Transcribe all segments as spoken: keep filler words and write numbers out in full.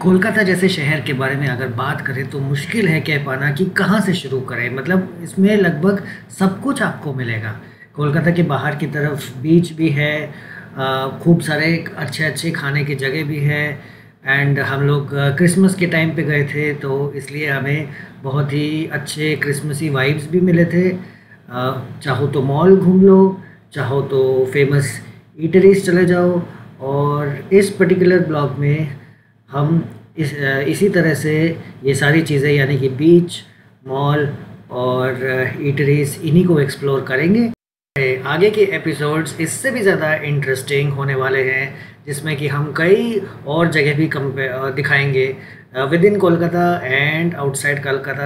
कोलकाता जैसे शहर के बारे में अगर बात करें तो मुश्किल है कह पाना कि कहाँ से शुरू करें। मतलब इसमें लगभग सब कुछ आपको मिलेगा। कोलकाता के बाहर की तरफ बीच भी है, अ, खूब सारे अच्छे अच्छे खाने की जगह भी है। एंड हम लोग अ, क्रिसमस के टाइम पे गए थे तो इसलिए हमें बहुत ही अच्छे क्रिसमसी वाइब्स भी मिले थे। अ, चाहो तो मॉल घूम लो, चाहो तो फेमस ईटरीज चले जाओ। और इस पर्टिकुलर ब्लॉग में हम इस अ, इसी तरह से ये सारी चीज़ें यानी कि बीच, मॉल और ईटरीज इन्हीं को एक्सप्लोर करेंगे। आगे के एपिसोड्स इससे भी ज़्यादा इंटरेस्टिंग होने वाले हैं, जिसमें कि हम कई और जगह भी कम दिखाएंगे within Kolkata and outside Kolkata.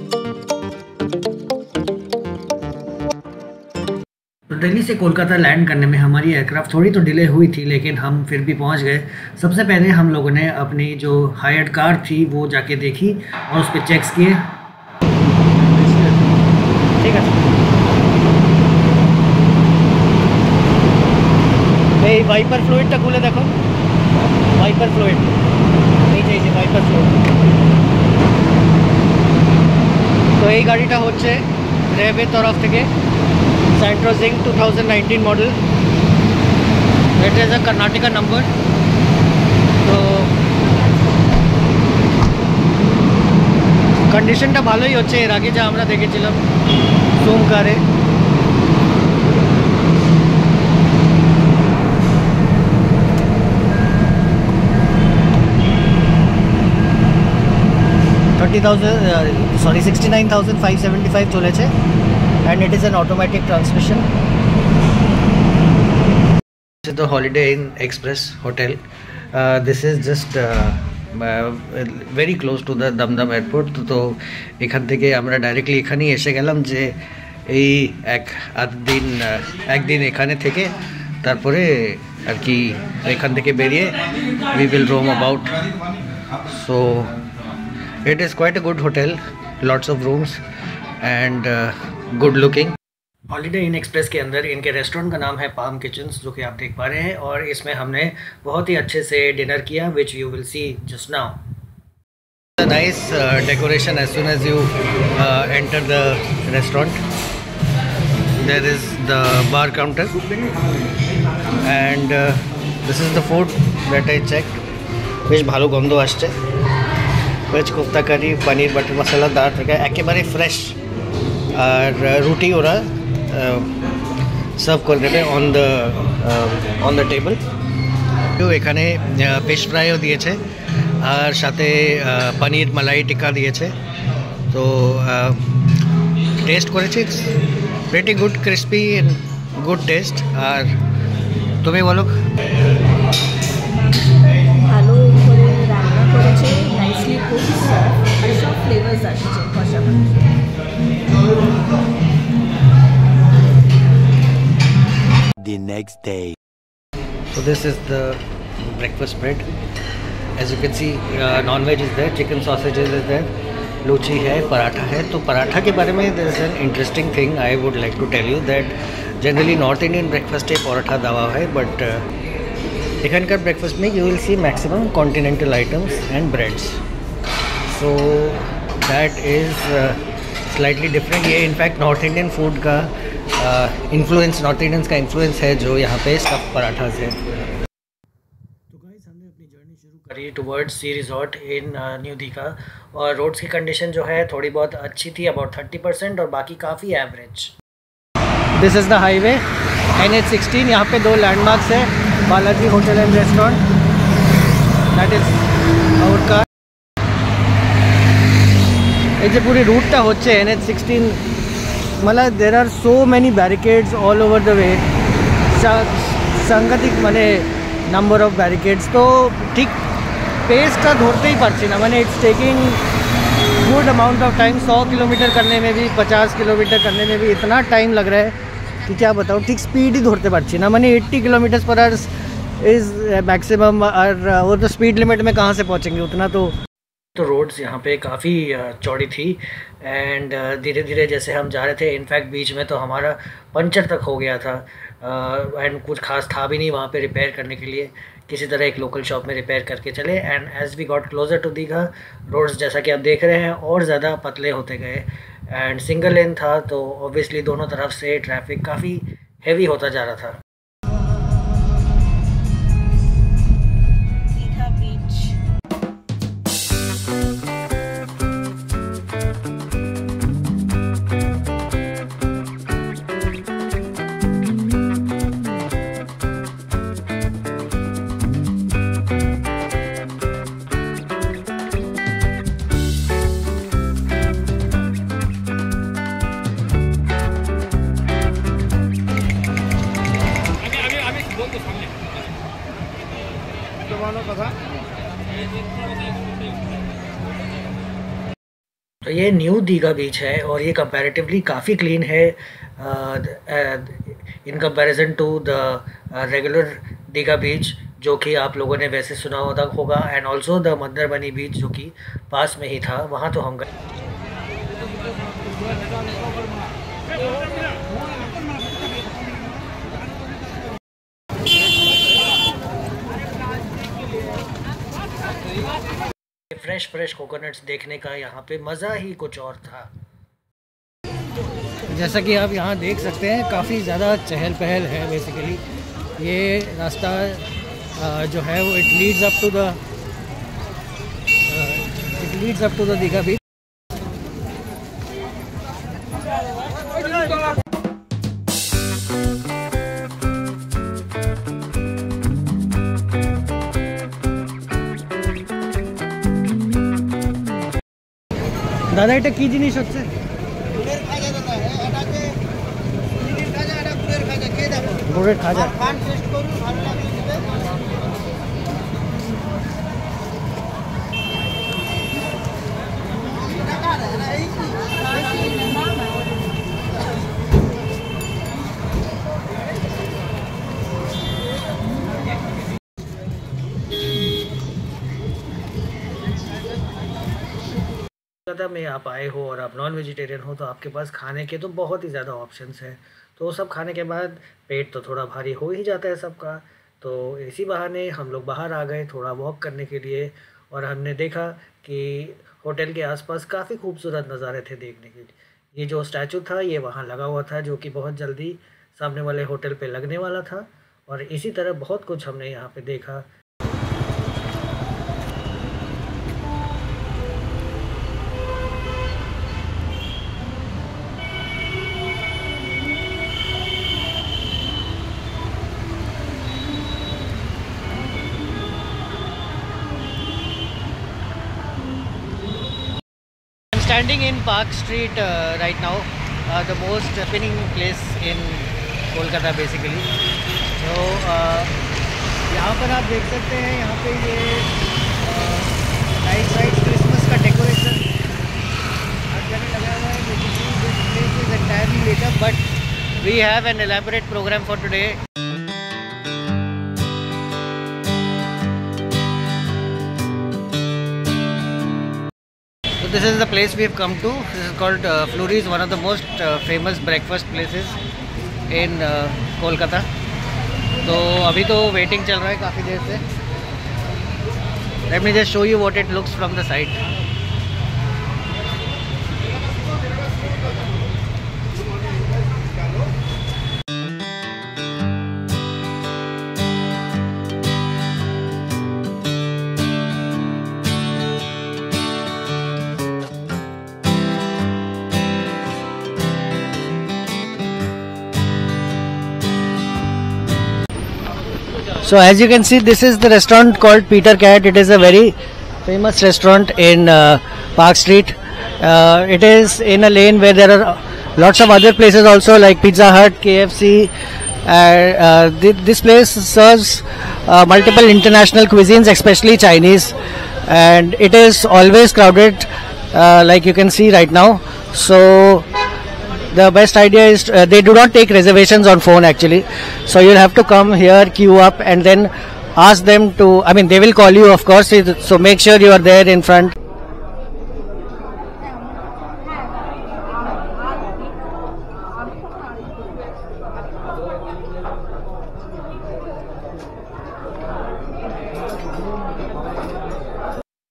तो दिल्ली से कोलकाता लैंड करने में हमारी एयरक्राफ्ट थोड़ी तो डिले हुई थी, लेकिन हम फिर भी पहुंच गए। सबसे पहले हम लोगों ने अपनी जो हायर्ड कार थी वो जाके देखी और उस पर चेक्स किए। ठीक है, এই वाइपर फ्लूइडটা খুলে দেখো। वाइपर फ्लूइड এই যে এই যে वाइपर फ्लूइड। তো এই গাড়িটা হচ্ছে রেবের তরফ থেকে Santro Xing two thousand nineteen model. It is a Karnataka number. तो कंडीशनটা ভালোই হচ্ছে, এর আগে যা আমরা দেখেছিলাম জুম কারে। Thirty thousand sorry sixty nine thousand five seventy five চলেছে। And it is an automatic transmission. This is the Holiday Inn Express hotel. Uh, this is just uh, uh, very close to the Damdam airport. তো এখান থেকে আমরা directly এখানেই এসে গেলাম যে এই এক আধ দিন একদিন এখানে থেকে তারপরে আর কি এখান থেকে বেরিয়ে we will roam about. So it is quite a good hotel, lots of rooms and uh, good looking. Holiday Inn Express के अंदर इनके रेस्टोरेंट का नाम है पाम किचन्स, जो कि आप देख पा रहे हैं। और इसमें हमने बहुत ही अच्छे से डिनर किया, which you will see just now. Nice decoration as soon as you enter the restaurant. There is the bar counter and this is the food that I check. বেশ ভালো গন্ধ আসছে। Veg kofta curry, paneer butter masala দেওয়া থেকে একেবারে fresh. আর রুটি ওরা serve করে দেবে on the on the table. এখানে ফিশ ফ্রাইও দিয়েছে আর সাথে পনির মালাই টিক্কা দিয়েছে। তো টেস্ট করেছি, it's pretty good, crispy and good taste. আর তুমি বলো। ভালো করে রান্না করেছে, নাইসলি কুকড, সফট আর সব ফ্লেভারস আসছে কষা মাংস। The next day. So this is the breakfast spread. As you can see, uh, non-veg is there, chicken sausages is there, luchi है, पराठा है। तो पराठा के बारे में there is an interesting thing I would like to tell you that generally North Indian breakfast है पराठा दवा है, but uh, एखानकार ब्रेकफास्ट में you will see maximum continental items and breads. So that is uh, slightly different। ये in fact north Indian food का influence, north Indians का influence है जो यहाँ पे स्टफ पराठा से। तो गाइस हमने अपनी जर्नी शुरू करी towards sea resort in new Digha. और रोड्स की कंडीशन जो है थोड़ी बहुत अच्छी थी, अबाउट थर्टी परसेंट, और बाकी काफ़ी average. This is the highway N H sixteen. यहाँ पे दो लैंडमार्क्स है, Balaji hotel and restaurant, that is our car. এই যে পুরো রুটটা হচ্ছে এন এইচ সিক্সটিন, মানে দের আর so many barricades all over the way, সাংঘাতিক মানে নাম্বার অফ ব্যারিকেডস। তো ঠিক पेसটা ধরতেই পারছি না, মানে it's taking good amount of time. सौ किलोमीटर करने में भी, पचास किलोमीटर करने में भी इतना टाइम लग रहा है कि क्या बताऊँ। ठीक स्पीड ही धरते पारছি না, মানে eighty kilometre per hours is maximum. और वो तो स्पीड लिमिट में कहाँ से पहुँचेंगे उतना। तो तो रोड्स यहाँ पे काफ़ी चौड़ी थी एंड धीरे धीरे जैसे हम जा रहे थे, इनफैक्ट बीच में तो हमारा पंचर तक हो गया था एंड कुछ खास था भी नहीं वहाँ पे रिपेयर करने के लिए। किसी तरह एक लोकल शॉप में रिपेयर करके चले। And as we got closer to Digha, roads जैसा कि आप देख रहे हैं और ज़्यादा पतले होते गए एंड सिंगल लेन था, तो ऑब्वियसली दोनों तरफ से ट्रैफिक काफ़ी हैवी होता जा रहा था। तो ये न्यू दीघा बीच है और ये कंपैरेटिवली काफ़ी क्लीन है in comparison to the regular Digha beach जो कि आप लोगों ने वैसे सुना होगा, and also the Mandarmani beach जो कि पास में ही था, वहाँ तो हम गए। फ्रेश फ्रेश कोकोनट्स देखने का यहाँ पे मज़ा ही कुछ और था। जैसा कि आप यहाँ देख सकते हैं काफ़ी ज़्यादा चहल पहल है। बेसिकली ये रास्ता जो है वो it leads up to the it leads up to the Digha beach. দাদা এটা কি জিনিস হচ্ছে? গুড়ের খাজা দাদা, এটাকে গুড়ের খাজা, এটা গুড়ের খাজা খেয়ে দেখো। গুড়ের খাজা পান টেস্ট করুন, ভালো লাগবে দিবে। টাকা না না এই কি में आप आए हो और आप नॉन वेजिटेरियन हो तो आपके पास खाने के तो बहुत ही ज़्यादा ऑप्शंस हैं। तो वो सब खाने के बाद पेट तो थोड़ा भारी हो ही जाता है सबका। तो इसी बहाने हम लोग बाहर आ गए थोड़ा वॉक करने के लिए और हमने देखा कि होटल के आसपास काफ़ी खूबसूरत नज़ारे थे देखने के लिए। ये जो स्टैचू था ये वहाँ लगा हुआ था जो कि बहुत जल्दी सामने वाले होटल पे लगने वाला था, और इसी तरह बहुत कुछ हमने यहाँ पे देखा। Standing in Park Street uh, right now, uh, the most happening place in Kolkata basically. So uh, यहाँ पर आप देख सकते हैं यहाँ पे ये नाइट साइड क्रिसमस का डेकोरेशन हर जगह लगा हुआ है। This place is entirely lit up, but we have an elaborate program for today. This is the place we have come to. This is called uh, Flurys, one of the most uh, famous breakfast places in uh, Kolkata. तो अभी तो waiting चल रहा है काफ़ी देर से। Let me just show you what it looks from the side. So as you can see, this is the restaurant called Peter Cat. It is a very famous restaurant in uh, Park Street. Uh, it is in a lane where there are lots of other places also like Pizza Hut, K F C. Uh, uh, th this place serves uh, multiple international cuisines, especially Chinese, and it is always crowded uh, like you can see right now. So the best idea is uh, they do not take reservations on phone actually, so you'll have to come here, queue up, and then ask them to, I mean they will call you of course, so make sure you are there in front.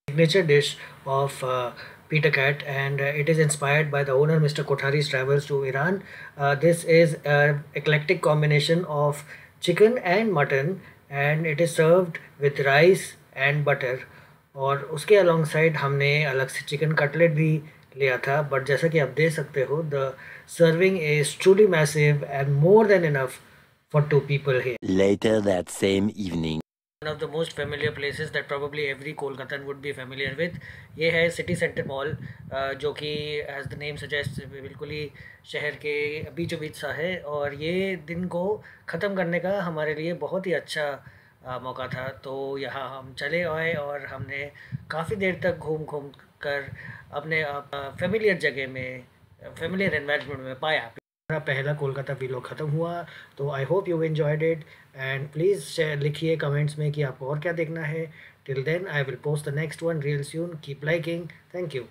signature dish of uh, Peter Cat, and uh, it is inspired by the owner, Mister Kothari's travels to Iran. Uh, this is an eclectic combination of chicken and mutton, and it is served with rice and butter. और उसके alongside हमने अलग से chicken cutlet भी लिया था, but जैसा कि आप देख सकते हो, the serving is truly massive and more than enough for two people here. Later that same evening. One of the most familiar places that probably every Kolkatan would be familiar with, ये है city centre mall, जो कि as the name suggest बिल्कुल ही शहर के बीचों बीच सा है, और ये दिन को ख़त्म करने का हमारे लिए बहुत ही अच्छा आ, मौका था। तो यहाँ हम चले आए और हमने काफ़ी देर तक घूम घूम कर अपने फेमिलियर जगह में, फेमिलियर एनवायरनमेंट में पाया। मेरा पहला कोलकाता वीलॉग ख़त्म हुआ, तो I hope you enjoyed it, and please लिखिए कमेंट्स में कि आपको और क्या देखना है। Till then I will post the next one real soon. Keep liking. Thank you.